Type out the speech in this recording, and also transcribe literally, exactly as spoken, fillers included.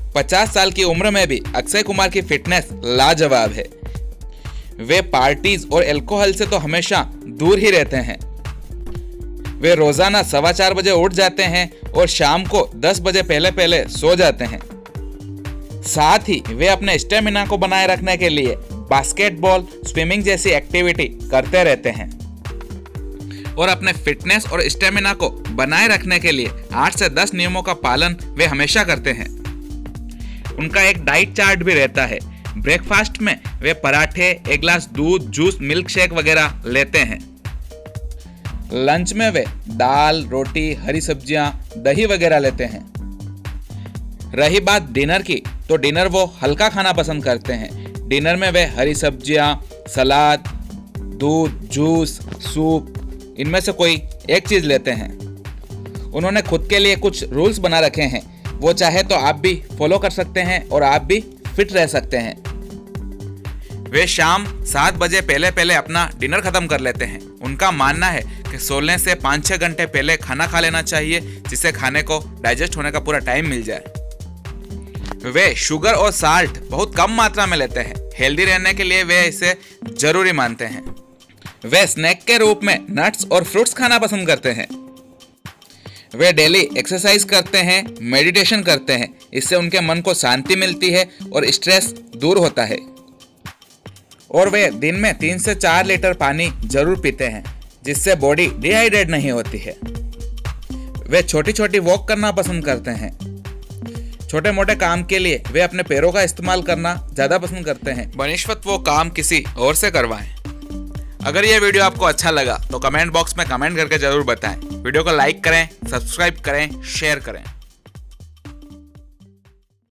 पचास साल की उम्र में भी अक्षय कुमार की फिटनेस लाजवाब है। वे पार्टीज और अल्कोहल से तो हमेशा दूर ही रहते हैं। वे रोजाना सवा चार बजे उठ जाते हैं और शाम को दस बजे पहले पहले सो जाते हैं। साथ ही वे अपने स्टेमिना को बनाए रखने के लिए बास्केटबॉल, स्विमिंग जैसी एक्टिविटी करते रहते हैं और अपने फिटनेस और स्टेमिना को बनाए रखने के लिए आठ से दस नियमों का पालन वे हमेशा करते हैं। उनका एक डाइट चार्ट भी रहता है। ब्रेकफास्ट में वे पराठे, एक गिलास दूध, जूस, मिल्क शेक वगैरह लेते हैं। लंच में वे दाल, रोटी, हरी सब्जियां, दही वगैरह लेते हैं। रही बात डिनर की, तो डिनर वो हल्का खाना पसंद करते हैं। डिनर में वे हरी सब्जियां, सलाद, दूध, जूस, सूप, इनमें से कोई एक चीज लेते हैं। उन्होंने खुद के लिए कुछ रूल्स बना रखे हैं, वो चाहे तो आप भी फॉलो कर सकते हैं और आप भी फिट रह सकते हैं। वे शाम सात बजे पहले पहले अपना डिनर खत्म कर लेते हैं। उनका मानना है कि सोने से पाँच छः घंटे पहले खाना खा लेना चाहिए, जिससे खाने को डाइजेस्ट होने का पूरा टाइम मिल जाए। वे शुगर और साल्ट बहुत कम मात्रा में लेते हैं। हेल्दी रहने के लिए वे इसे जरूरी मानते हैं। वे स्नैक के रूप में नट्स और फ्रूट्स खाना पसंद करते हैं। वे डेली एक्सरसाइज करते हैं, मेडिटेशन करते हैं। इससे उनके मन को शांति मिलती है और स्ट्रेस दूर होता है। और वे दिन में तीन से चार लीटर पानी जरूर पीते हैं, जिससे बॉडी डिहाइड्रेट नहीं होती है। वे छोटी छोटी वॉक करना पसंद करते हैं। छोटे मोटे काम के लिए वे अपने पैरों का इस्तेमाल करना ज्यादा पसंद करते हैं, बनिश्वत वो काम किसी और से करवाएं। अगर ये वीडियो आपको अच्छा लगा तो कमेंट बॉक्स में कमेंट करके जरूर बताएं। वीडियो को लाइक करें, सब्सक्राइब करें, शेयर करें।